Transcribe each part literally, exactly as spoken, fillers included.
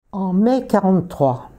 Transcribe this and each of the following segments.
En mai mille neuf cent quarante-trois,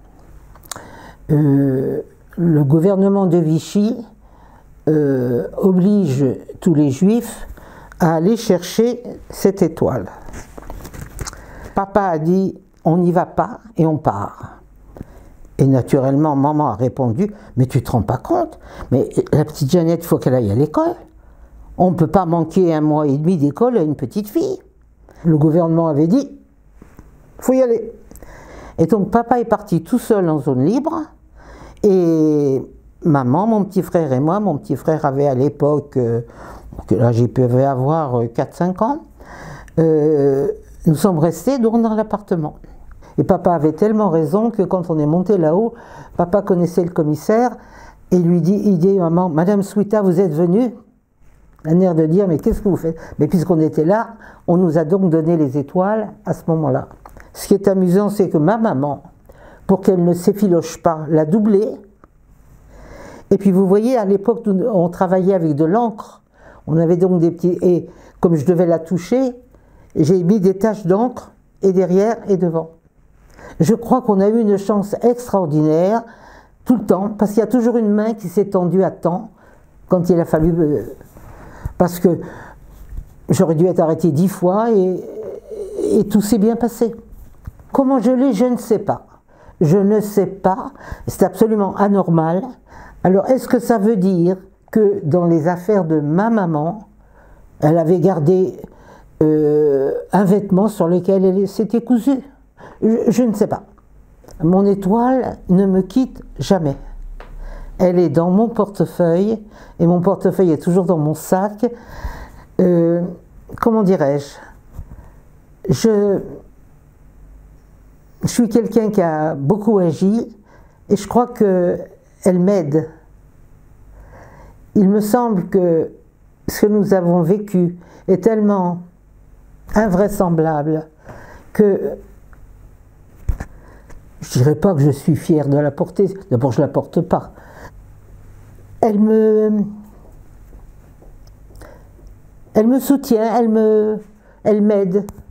euh, le gouvernement de Vichy euh, oblige tous les juifs à aller chercher cette étoile. Papa a dit on n'y va pas et on part. Et naturellement, maman a répondu mais tu te rends pas compte, mais la petite Jeannette, il faut qu'elle aille à l'école. On ne peut pas manquer un mois et demi d'école à une petite fille. Le gouvernement avait dit il faut y aller. Et donc papa est parti tout seul en zone libre et maman, mon petit frère et moi, mon petit frère avait à l'époque, euh, que là j'ai pu avoir quatre cinq ans, euh, nous sommes restés donc dans l'appartement. Et papa avait tellement raison que quand on est monté là-haut, papa connaissait le commissaire et lui dit, il dit maman, Madame Souita, vous êtes venue? Un air de dire, mais qu'est-ce que vous faites? Mais puisqu'on était là, on nous a donc donné les étoiles à ce moment-là. Ce qui est amusant, c'est que ma maman, pour qu'elle ne s'effiloche pas, l'a doublée. Et puis vous voyez, à l'époque, on travaillait avec de l'encre. On avait donc des petits... Et comme je devais la toucher, j'ai mis des taches d'encre, et derrière et devant. Je crois qu'on a eu une chance extraordinaire, tout le temps, parce qu'il y a toujours une main qui s'est tendue à temps, quand il a fallu... Parce que j'aurais dû être arrêtée dix fois, et, et tout s'est bien passé. Comment je l'ai, je ne sais pas. Je ne sais pas, c'est absolument anormal. Alors, est-ce que ça veut dire que dans les affaires de ma maman, elle avait gardé euh, un vêtement sur lequel elle s'était cousue? je, je ne sais pas. Mon étoile ne me quitte jamais. Elle est dans mon portefeuille, et mon portefeuille est toujours dans mon sac. Euh, comment dirais-je? Je... Je suis quelqu'un qui a beaucoup agi et je crois qu'elle m'aide. Il me semble que ce que nous avons vécu est tellement invraisemblable que je ne dirais pas que je suis fière de la porter. D'abord, je ne la porte pas. Elle me, elle me soutient, elle me, elle m'aide.